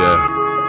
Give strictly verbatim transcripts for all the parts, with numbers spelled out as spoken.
Yeah.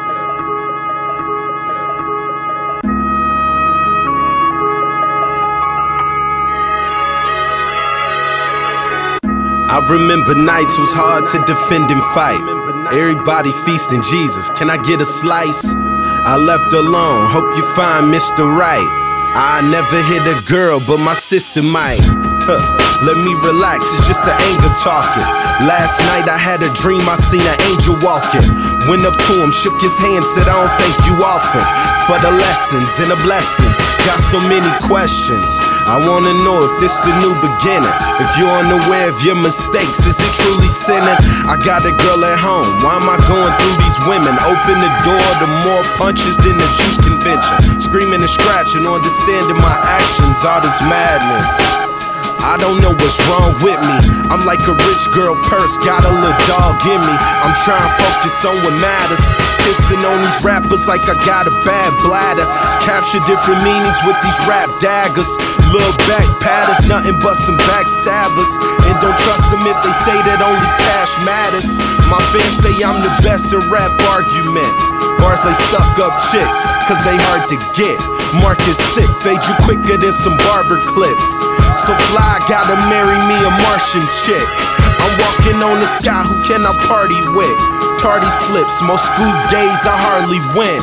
I remember nights was hard to defend and fight. Everybody feasting Jesus, can I get a slice? I left alone, hope you find Mister Right. I never hit a girl, but my sister might. Huh. Let me relax, it's just the anger talking. Last night I had a dream, I seen an angel walking. Went up to him, shook his hand, said I don't thank you often for the lessons and the blessings. Got so many questions, I wanna know if this the new beginning. If you're unaware of your mistakes, is it truly sinning? I got a girl at home, why am I going through these women? Open the door to more punches than the juice convention. Screaming and scratching, understanding my actions, all this madness. I don't know what's wrong with me. I'm like a rich girl purse, got a little dog in me. I'm trying to focus on what matters. Pissing on these rappers like I got a bad bladder. Capture different meanings with these rap daggers. Look back patters, nothing but some backstabbers. And don't trust them if they say that only cash matters. My fans say I'm the best in rap arguments. Bars they stuck up chicks, cause they hard to get. Marcus sick, fade you quicker than some barber clips. So fly, gotta marry me a Martian chick. I'm walking on the sky, who can I party with? Tardy slips, most school days I hardly went.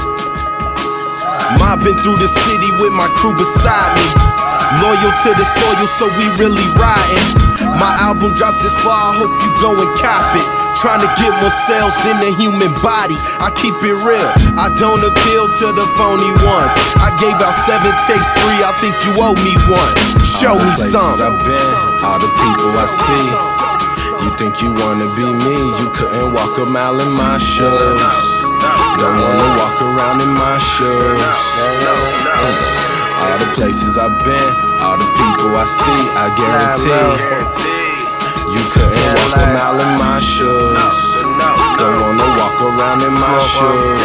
Mobbing through the city with my crew beside me. Loyal to the soil, so we really riding. My album dropped this far, I hope you go and cop it. Trying to get more sales than the human body. I keep it real, I don't appeal to the phony ones. I gave out seven tapes free, I think you owe me one. Show me some. I've been, all the people I see. You think you wanna be me, you couldn't walk a mile in my shoes. Don't wanna walk around in my shoes. All the places I've been, all the people I see, I guarantee you couldn't walk a mile in my shoes. Don't wanna walk around in my shoes.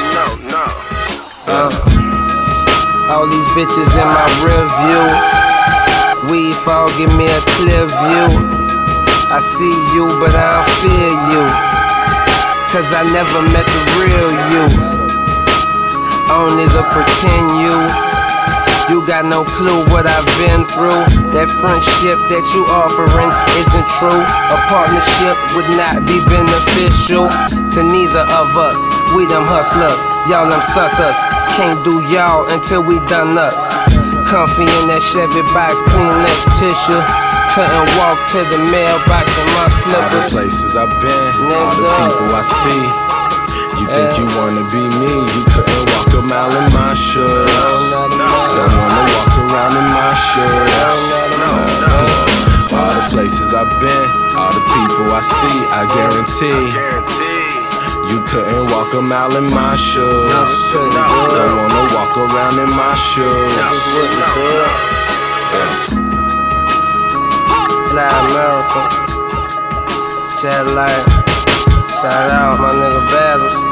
uh, All these bitches in my rear view. Weed fall, give me a clear view. I see you, but I don't feel you, cause I never met the real you. Only the pretend you. You got no clue what I've been through. That friendship that you offering isn't true. A partnership would not be beneficial to neither of us. We them hustlers, y'all them suckers. Can't do y'all until we done us. Comfy in that Chevy box, clean next tissue. Couldn't walk to the mailbox in my slippers. All the places I've been, Nigga. all the people I see. You think you wanna be me, you couldn't walk a mile in my shoes. Don't wanna walk around in my shoes. All the places I've been, all the people I see, I guarantee you couldn't walk a mile in my shoes. Don't wanna walk around in my shoes. Fly America, Jet Light. Shout out my nigga Battles.